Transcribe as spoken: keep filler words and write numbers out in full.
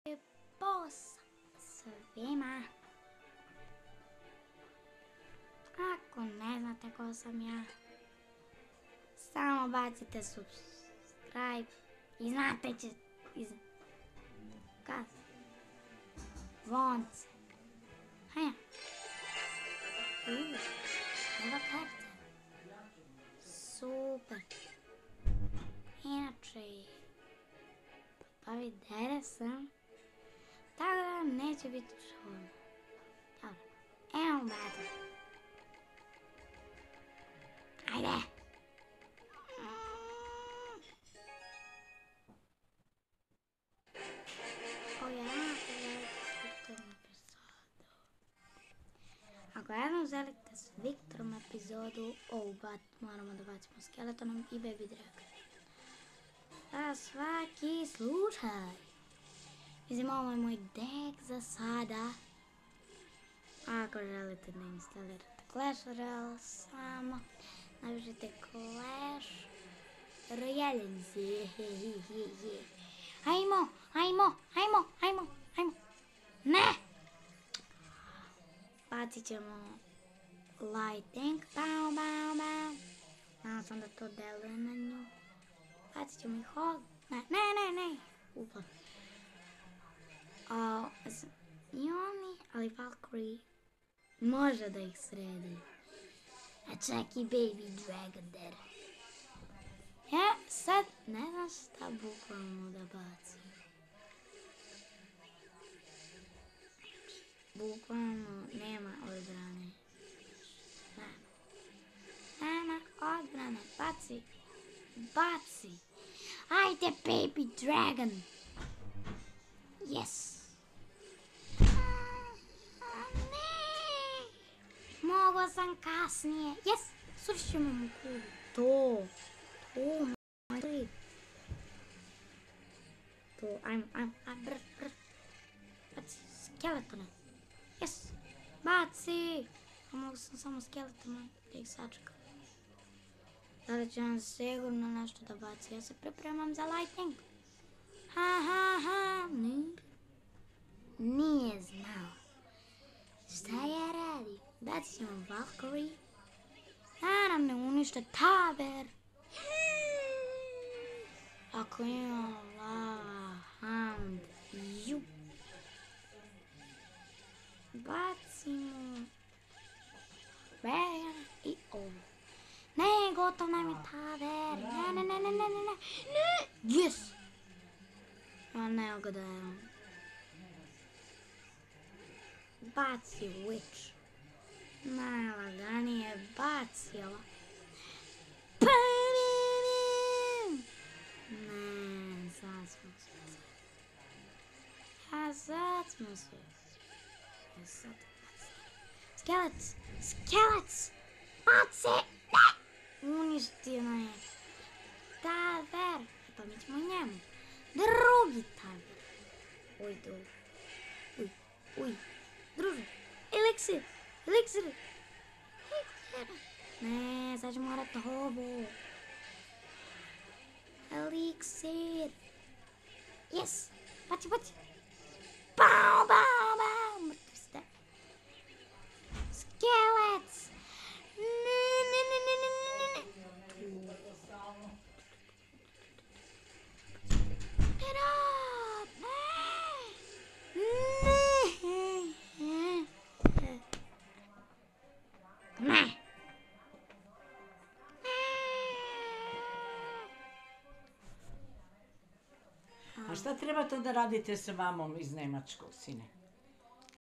Pozdrav svima. Ako ne znate ko sam ja, samo bacite subscribe i znate će iz kas zvonce. Haja. Uuu, nova karta. Super. Inače, papavi dere sam, tako da neće biti čudno. Dobro, evo brate. Ajde. Ovo je jako velika epizodu. Ako jednom želite s Viktorom epizodu, ovu moramo da bacimo Skeletonom i Baby Dragon. Za svaki slučaj. Mislim, ovo je moj deck za sada. Ako želite da instalirate Clash Royale, samo napišite Clash Royale. Ajmo, ajmo, ajmo, ajmo, ajmo. Ne! Bacit ćemo Lightning. Bau, bau, bau. Znao sam da to deluje na nju. Bacit ćemo ih ovdje. Ne, ne, ne, ne. Upad. I oni, ali Valkyrie može da ih sredi. A čak i Baby Dragon der. Ja sad ne znam šta bukvalno da bacim. Bukvalno nema odbrane. Nema. Nema odbrane. Baci. Baci. Ajde Baby Dragon. Yes. Mogla sam kasnije. Yes! Srušit ćemo mu kulu. To. To. Moj klip. To. Ajmo, ajmo, ajmo. Brr, brr. Baci Skeletone. Yes! Baci! A mogu sam samo Skeletone da ih sačekam. Sada će nam sigurno nešto da baci. Ja se pripremam za Lightning. Ha, ha, ha. Nije. Nije znao. Šta ja radim? Bacit ćemo Valkyrie. Naravno, unište Taber. Ako ima Lava Hound. Ju. Bacimo Bear i ovo. Ne, gotov nam je Taber. Ne, ne, ne, ne, ne, ne, ne. Yes! A ne ga da je on. Baci Witch. Najlaganije baci ova. Ne, sad smo se. A sad smo se. A sad baci. Skelec! Skelec! Baci! Ne! Uništeno je. Taver. Pa mi ćemo njemu. Drugi Taver. Uj, uj. Uj, uj. Druže. Eliksir. Eliksir. Eliksir. Ne, sad ću morat ovo. Eliksir. Yes. Baci, baci. Bau, bau, bau. Mrtvi ste. Skelec. Ne, ne, ne, ne, ne, ne, ne. Get up. Ne. Ne. Ne. A šta trebate da radite sa mamom iz Nemačkog, sine?